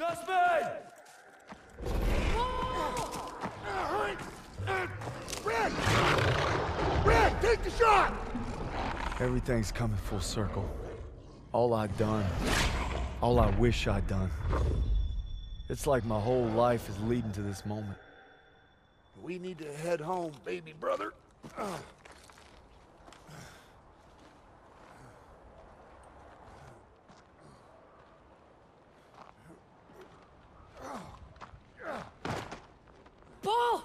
Suspect! Red! Red, take the shot! Everything's coming full circle. All I've done, all I wish I'd done. It's like my whole life is leading to this moment. We need to head home, baby brother. Paul!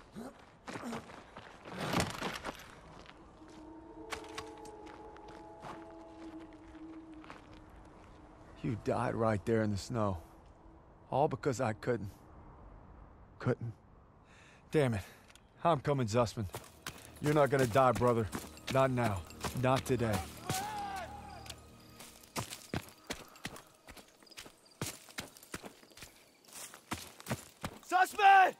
You died right there in the snow. All because I couldn't. Damn it. I'm coming, Zussman. You're not gonna die, brother. Not now. Not today. Suspect!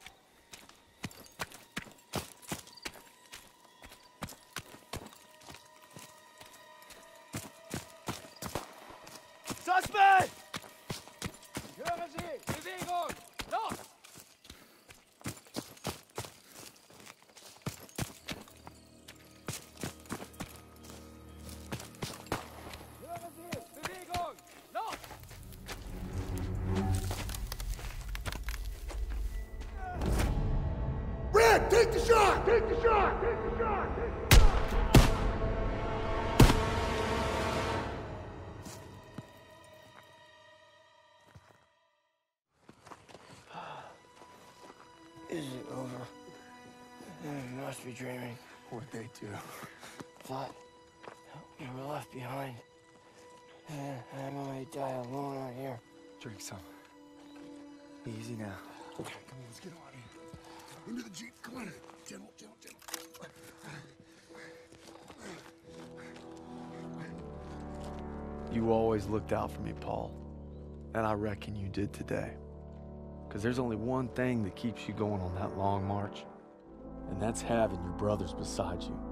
Suspect! Hören Sie! Bewegung! Los! Hören Sie! Bewegung! Los! Red, take the shot! Take the shot! Take the shot! Take the shot! Is it over? You must be dreaming. What'd they do? Thought you were left behind. And I'm going to die alone out here. Drink some. Easy now. Come on, let's get on here. Into the Jeep, come on. Gentle, gentle, gentle. You always looked out for me, Paul. And I reckon you did today. Because there's only one thing that keeps you going on that long march. And that's having your brothers beside you.